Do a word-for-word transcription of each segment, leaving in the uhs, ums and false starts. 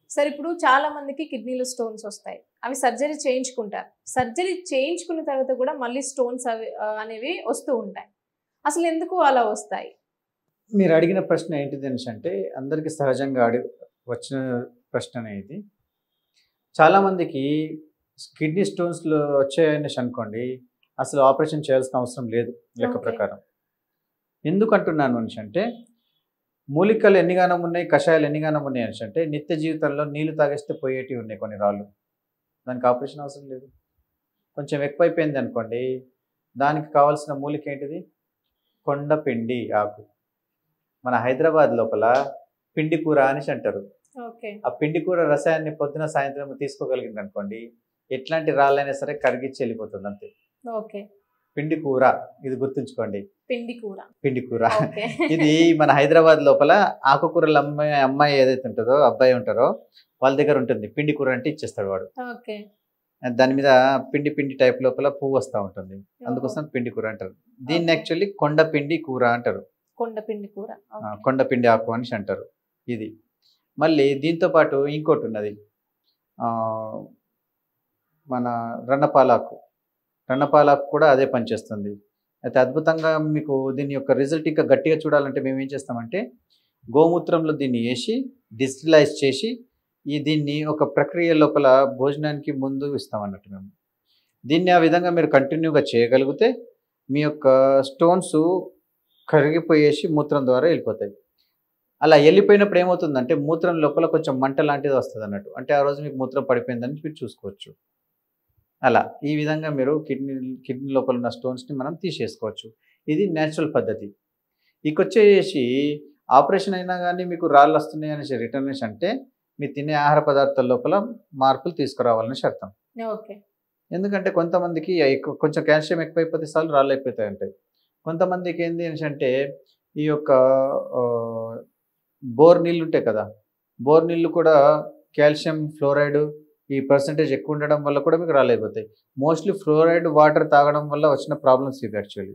సరే ఇప్పుడు చాలా మందికి కిడ్నీలో స్టోన్స్ వస్తాయి. అవి సర్జరీ చేయించుకుంటారు. సర్జరీ చేయించుకున్న తర్వాత కూడా మళ్ళీ స్టోన్స్ అవి ఆహ్, అనేవి వస్తూ ఉంటాయి. అసలు ఎందుకు అలా వస్తాయి? మీరు అడిగిన ప్రశ్న ఏంటిది అనేసంటే అందరికీ సహజంగా అడి వచ్చిన ప్రశ్ననే ఇది. చాలామందికి కిడ్నీ స్టోన్స్‌లో వచ్చాయనేసి అనుకోండి, అసలు ఆపరేషన్ చేయాల్సిన అవసరం లేదు లెక్క ఓకే. ప్రకారం. ఎందుకంటున్నాను అనేసంటే, మూలికలు ఎన్నిగానం ఉన్నాయి, కషాయాలు ఎన్నిగానం ఉన్నాయి అనేసంటే, నిత్య జీవితంలో నీళ్లు తాగేస్తే పోయేటివి ఉన్నాయి కొన్ని రాళ్ళు. దానికి ఆపరేషన్ అవసరం లేదు. కొంచెం ఎక్కువైపోయింది అనుకోండి, దానికి కావాల్సిన మూలిక ఏంటిది? కొండపిండి ఆకు. మన హైదరాబాద్ లోపల పిండి కూర అనేసి అంటారు. ఓకే. ఆ పిండి కూర రసాయన్ని పొద్దున, సాయంత్రం తీసుకోగలిగిందనుకోండి, ఎట్లాంటి రాళ్ళైనా సరే కరిగిచ్చి వెళ్ళిపోతుంది అంతే. ఓకే. పిండి కూర ఇది గుర్తుంచుకోండి. పిండి కూర. పిండి కూర. ఓకే. ఇది మన హైదరాబాద్ లోపల ఆకుకూరలు అమ్మే అమ్మాయి ఏదైతే ఉంటుందో, అబ్బాయి ఉంటారో వాళ్ళ దగ్గర ఉంటుంది. పిండి కూర అంటే ఇచ్చేస్తాడు వాడు. ఓకే. దాని మీద పిండి పిండి టైప్ లోపల పువ్వు వస్తూ ఉంటుంది. ఓహో! అందుకోసం పిండి కూర అంటారు. దీన్ని ఓకే. యాక్చువల్లీ కొండ పిండి కూర అంటారు. కొండ పిండి కూర. ఆ, ఓకే. కొండ పిండి ఆకు అనేసి అంటారు. ఇది మళ్ళీ దీంతో పాటు ఇంకోటి ఉన్నది. ఆ, మన రన్నపాలాకు. రన్నపాలాకు కూడా అదే పనిచేస్తుంది. అయితే అద్భుతంగా మీకు దీని యొక్క రిజల్ట్ ఇంకా గట్టిగా చూడాలంటే మేము ఏం చేస్తామంటే, గోమూత్రంలో దీన్ని వేసి డిస్టిలైజ్ చేసి ఈ దీన్ని ఒక ప్రక్రియ లోపల భోజనానికి ముందు ఇస్తామన్నట్టు మేము. దీన్ని ఆ విధంగా మీరు కంటిన్యూగా చేయగలిగితే మీ యొక్క స్టోన్స్ కరిగిపోయేసి మూత్రం ద్వారా వెళ్ళిపోతాయి. అలా వెళ్ళిపోయినప్పుడు ఏమవుతుందంటే మూత్రం లోపల కొంచెం మంట లాంటిది వస్తుంది అన్నట్టు. అంటే ఆ రోజు మీకు మూత్రం పడిపోయిందని మీరు చూసుకోవచ్చు. అలా ఈ విధంగా మీరు కిడ్నీ కిడ్నీ లోపల ఉన్న స్టోన్స్ని మనం తీసేసుకోవచ్చు. ఇది న్యాచురల్ పద్ధతి. ఇకొచ్చేసి ఆపరేషన్ అయినా కానీ మీకు రాళ్ళు వస్తున్నాయి అనేసి రిటర్నేషన్ అంటే మీరు తినే ఆహార పదార్థాల లోపల మార్పులు తీసుకురావాలని అర్థం. ఓకే. ఎందుకంటే కొంతమందికి ఎక్కువ కొంచెం కాల్షియం ఎక్కువైపోతే చాలు రాళ్ళు అయిపోతాయి ఉంటాయి. కొంతమందికి ఏంది అనేసి అంటే ఈ యొక్క ఆహ్, బోర్ నీళ్ళు ఉంటాయి కదా! బోర్ నీళ్ళు కూడా కాల్షియం, ఫ్లోరైడ్ ఈ పర్సెంటేజ్ ఎక్కువ ఉండడం వల్ల కూడా మీకు రాళ్ళు అయిపోతాయి. మోస్ట్‌లీ ఫ్లోరైడ్ వాటర్ తాగడం వల్ల వచ్చిన ప్రాబ్లమ్స్ ఇవి యాక్చువల్లీ.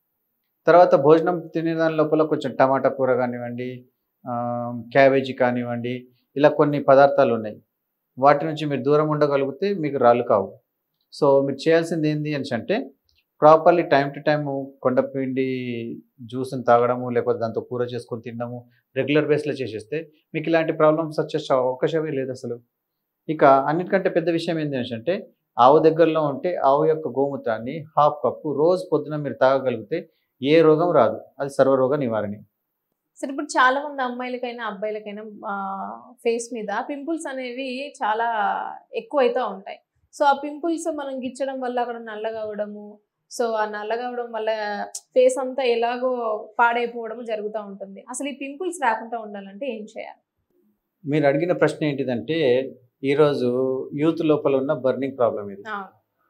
తర్వాత భోజనం తినే దాని లోపల కొంచెం టమాటా కూర కానివ్వండి, ఆహ్, క్యాబేజీ కానివ్వండి, ఇలా కొన్ని పదార్థాలు ఉన్నాయి. వాటి నుంచి మీరు దూరం ఉండగలిగితే మీకు రాళ్ళు కావు. సో మీరు చేయాల్సింది ఏంది అనేసంటే ప్రాపర్‌లీ టైమ్ టు టైమ్ కొండపిండి జ్యూస్‌ని తాగడము, లేకపోతే దాంతో కూర చేసుకొని తినడము, రెగ్యులర్ బేస్‌లో చేసేస్తే మీకు ఇలాంటి ప్రాబ్లమ్స్ వచ్చే చ అవకాశమే లేదసలు. ఇక అన్నిటికంటే పెద్ద విషయం ఏంది అనేసంటే ఆవు దగ్గరలో ఉంటే ఆవు యొక్క గోమూత్రాన్ని హాఫ్ కప్పు రోజు పొద్దున మీరు తాగగలిగితే ఏ రోగం రాదు. అది సర్వరోగ నివారణి. సరే ఇప్పుడు చాలా మంది అమ్మాయిలకైనా, అబ్బాయిలకైనా ఆహ్, ఫేస్ మీద పింపుల్స్ అనేవి చాలా ఎక్కువైతా ఉంటాయి. సో, ఆ పింపుల్స్ మనం గిచ్చడం వల్ల అక్కడ నల్లగా అవ్వడము, సో, ఆ నల్లగా అవ్వడం వల్ల ఫేస్ అంతా ఎలాగో పాడైపోవడం జరుగుతా ఉంటుంది. అసలు ఈ పింపుల్స్ రాకుండా ఉండాలంటే ఏం చేయాలి? మీరు అడిగిన ప్రశ్న ఏంటిదంటే ఈరోజు యూత్ లోపల ఉన్న బర్నింగ్ ప్రాబ్లమ్ ఇది. అవును.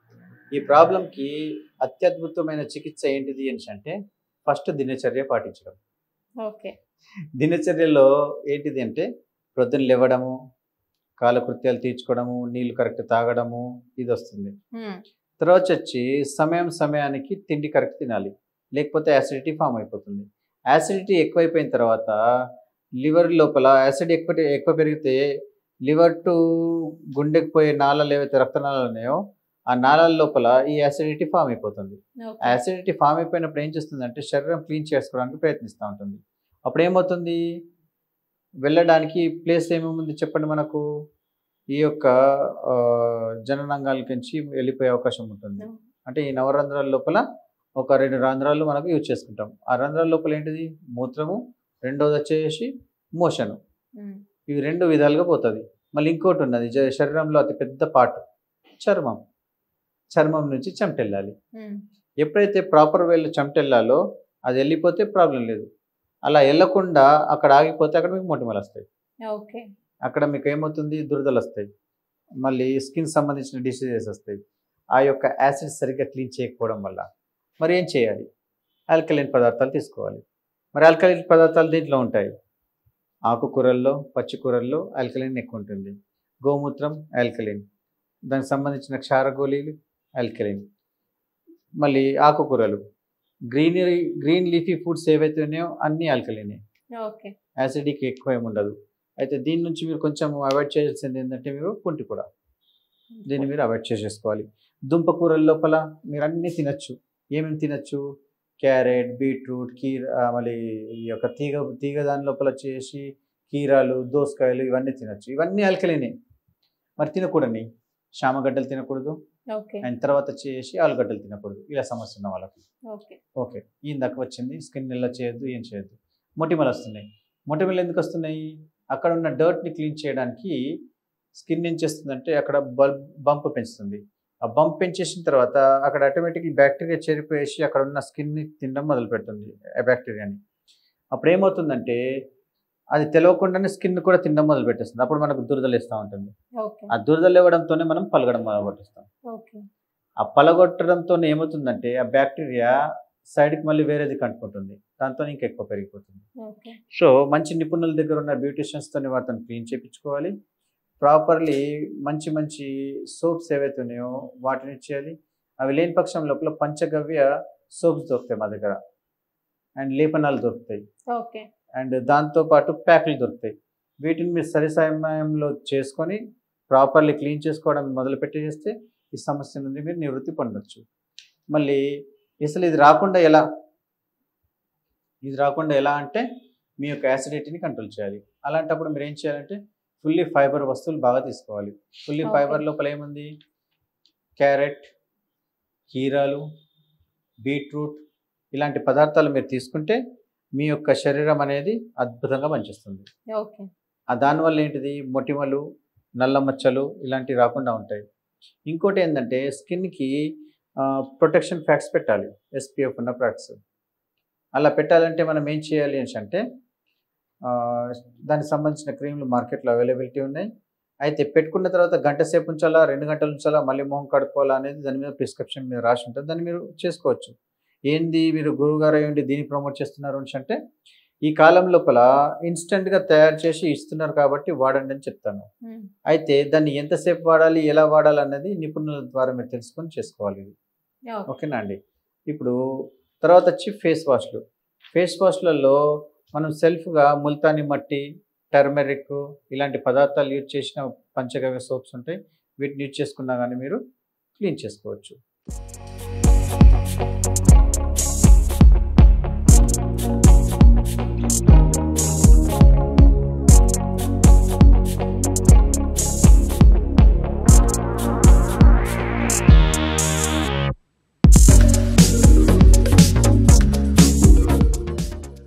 ఈ ప్రాబ్లంకి అత్యద్భుతమైన చికిత్స ఏంటిది అనేసంటే ఫస్ట్ దినచర్య పాటించడం. ఓకే. దినచర్యలో ఏంటిది అంటే ప్రొద్దున లేవడము, కాలకృత్యాలు తీర్చుకోవడము, నీళ్లు కరెక్ట్ తాగడము ఇది వస్తుంది. హ్మ్. తర్వాత వచ్చి సమయం సమయానికి తిండి కరెక్ట్ తినాలి. లేకపోతే యాసిడిటీ ఫామ్ అయిపోతుంది. యాసిడిటీ ఎక్కువైపోయిన తర్వాత లివర్ లోపల యాసిడ్ ఎక్కువ ఎక్కువ పెరిగితే లివర్ టు గుండెకి పోయే నాళాలు ఏవైతే రక్తనాళాలు ఉన్నాయో ఆ నాళాల లోపల ఈ యాసిడిటీ ఫామ్ అయిపోతుంది. ఓకే. యాసిడిటీ ఫామ్ అయిపోయినప్పుడు ఏం చేస్తుందంటే శరీరం క్లీన్ చేసుకోవడానికి ప్రయత్నిస్తూ ఉంటుంది. అప్పుడు ఏమవుతుంది? వెళ్ళడానికి ప్లేస్ ఏమేముంది చెప్పండి మనకు? ఈ యొక్క ఆహ్, జననాంగాల నుంచి వెళ్ళిపోయే అవకాశం ఉంటుంది. అవును. అంటే ఈ నవరంధ్రాల లోపల ఒక రెండు రంధ్రాలు మనకు యూజ్ చేసుకుంటాం. ఆ రంధ్రాల లోపల ఏంటిది? మూత్రము, రెండోది వచ్చేసి మోషను. హ్మ్. ఇవి రెండు విధాలుగా పోతది. మళ్ళీ ఇంకోటి ఉన్నది జ శరీరంలో అతి పెద్ద పార్ట్ చర్మం. చర్మం నుంచి చెమటెళ్ళాలి. హ్మ్. ఎప్పుడైతే ప్రాపర్ వేలో చెమటెళ్ళాలో అది వెళ్ళిపోతే ప్రాబ్లం లేదు. అలా వెళ్ళకుండా అక్కడ ఆగిపోతే అక్కడ మీకు మొటిమలొస్తాయి. ఓకే. అక్కడ మీకు ఏమవుతుంది? దురదలొస్తాయి. మళ్ళీ స్కిన్ సంబంధించిన డిసీజెస్ వస్తాయి. ఆ యొక్క యాసిడ్ సరిగ్గా క్లీన్ చేయకపోవడం వల్ల. మరి ఏం చేయాలి? ఆల్కలైన్ పదార్థాలు తీసుకోవాలి. మరి ఆల్కలైన్ పదార్థాలు దీంట్లో ఉంటాయి. ఆకుకూరల్లో, పచ్చి కూరల్లో ఆల్కలైన్ ఎక్కువ ఉంటుంది. గోమూత్రం ఆల్కలైన్. దానికి సంబంధించిన క్షార గోళీలు ఆల్కలైన్. మళ్ళీ ఆకుకూరలు, గ్రీనరీ గ్రీన్ లీఫీ ఫుడ్స్ ఏవైతే ఉన్నాయో అన్నీ ఆల్కలైనే. ఓకే. యాసిడిక్ ఎక్కువ ఏమి ఉండదు. అయితే దీని నుంచి మీరు కొంచెం అవాయిడ్ చేయాల్సింది ఏంటంటే మీరు పుంటి కూడా దీన్ని మీరు అవాయిడ్ చేసేసుకోవాలి. దుంప కూరల లోపల మీరు అన్నీ తినచ్చు. ఏమేమి తినచ్చు? క్యారెట్, బీట్రూట్, కీర, మళ్ళీ ఈ యొక్క తీగ తీగ దాని లోపల వచ్చేసి కీరాలు, దోసకాయలు ఇవన్నీ తినచ్చు. ఇవన్నీ ఆల్కలీనే. మరి తినకూడని శామగడ్డలు తినకూడదు. ఓకే అండ్ తర్వాత వచ్చేసి ఆలుగడ్డలు తినకూడదు. ఇలా సమస్య ఉన్న వాళ్ళకి. ఓకే ఓకే ఇందాక వచ్చింది స్కిన్ ఇలా చేయొద్దు, ఏం చేయొద్దు. మొటిమలు వస్తున్నాయి. మొటిమలు ఎందుకు వస్తున్నాయి? అక్కడ ఉన్న డర్ట్ని క్లీన్ చేయడానికి స్కిన్ ఏం చేస్తుందంటే అక్కడ బల్బ్ బంప్ పెంచుతుంది. ఆ బంప్ పెంచేసిన తర్వాత అక్కడ ఆటోమేటిక్లీ బ్యాక్టీరియా చేరిపోయేసి అక్కడ ఉన్న స్కిన్ని తినడం మొదలు పెడుతుంది ఆ బ్యాక్టీరియాని. అప్పుడు ఏమవుతుందంటే అది తెలియకుండానే స్కిన్ కూడా తినడం మొదలు పెట్టేస్తుంది. అప్పుడు మనకు దురదలు వేస్తూ ఉంటుంది. ఓకే ఆ దురదలు ఇవ్వడంతోనే మనం పలగడం మొదలు పెట్టేస్తాం. ఓకే ఆ పలగొట్టడంతో ఏమవుతుందంటే ఆ బ్యాక్టీరియా సైడ్కి మళ్ళీ వేరేది కంటుకుంటుంది. దాంతో ఇంకా ఎక్కువ పెరిగిపోతుంది. ఓకే సో మంచి నిపుణుల దగ్గర ఉన్న బ్యూటిషియన్స్తో వాటిని క్లీన్ చేయించుకోవాలి. ప్రాపర్లీ మంచి మంచి సోప్స్ ఏవైతే ఉన్నాయో వాటిని చేయాలి. అవి లేని పక్షం లోపల పంచగవ్య సోప్స్ దొరుకుతాయి మా దగ్గర, అండ్ లేపనాలు దొరుకుతాయి, ఓకే అండ్ దాంతోపాటు ప్యాకులు దొరుకుతాయి. వీటిని మీరు సరి సమయంలో చేసుకొని ప్రాపర్లీ క్లీన్ చేసుకోవడం మొదలు పెట్టేస్తే ఈ సమస్య నుండి మీరు నివృత్తి పొందొచ్చు. మళ్ళీ అసలు ఇది రాకుండా ఎలా ఇది రాకుండా ఎలా అంటే మీ యొక్క యాసిడిటీని కంట్రోల్ చేయాలి. అలాంటప్పుడు మీరు ఏం చేయాలంటే ఫుల్లీ ఫైబర్ వస్తువులు బాగా తీసుకోవాలి. ఫుల్లీ ఫైబర్ లోపల ఏముంది? క్యారెట్, కీరాలు, బీట్రూట్ ఇలాంటి పదార్థాలు మీరు తీసుకుంటే మీ యొక్క శరీరం అనేది అద్భుతంగా పనిచేస్తుంది. ఓకే దానివల్ల ఏంటిది? మొటిమలు, నల్ల మచ్చలు ఇలాంటివి రాకుండా ఉంటాయి. ఇంకోటి ఏంటంటే స్కిన్కి ప్రొటెక్షన్ ఫ్యాక్ట్స్ పెట్టాలి, ఎస్పీఎఫ్ ఉన్న ఫ్యాక్ట్స్. అలా పెట్టాలంటే మనం ఏం చేయాలి అని అంటే దానికి సంబంధించిన క్రీమ్లు మార్కెట్లో అవైలబిలిటీ ఉన్నాయి. అయితే పెట్టుకున్న తర్వాత గంట సేపు ఉంచాలా, రెండు గంటలు ఉంచాలా, మళ్ళీ మొహం కడుక్కోవాలా అనేది దాని మీద ప్రిస్క్రిప్షన్ మీద రాసి ఉంటుంది. దాన్ని మీరు చేసుకోవచ్చు. ఏంది మీరు గురువుగారు అయ్యండి దీన్ని ప్రమోట్ చేస్తున్నారు అని అంటే ఈ కాలం లోపల ఇన్స్టెంట్గా తయారు చేసి ఇస్తున్నారు కాబట్టి వాడండి అని చెప్తాను. అయితే దాన్ని ఎంతసేపు వాడాలి, ఎలా వాడాలి అన్నది నిపుణుల ద్వారా మీరు తెలుసుకొని చేసుకోవాలి. ఇది ఓకేనా అండి? ఇప్పుడు తర్వాత వచ్చి ఫేస్ వాష్లు. ఫేస్ వాష్లలో మనం సెల్ఫ్గా ముల్తానీ మట్టి, టర్మరిక్ ఇలాంటి పదార్థాలు యూజ్ చేసిన పంచగవ్య సోప్స్ ఉంటాయి. వీటిని యూజ్ చేసుకున్నా కానీ మీరు క్లీన్ చేసుకోవచ్చు. Thank you.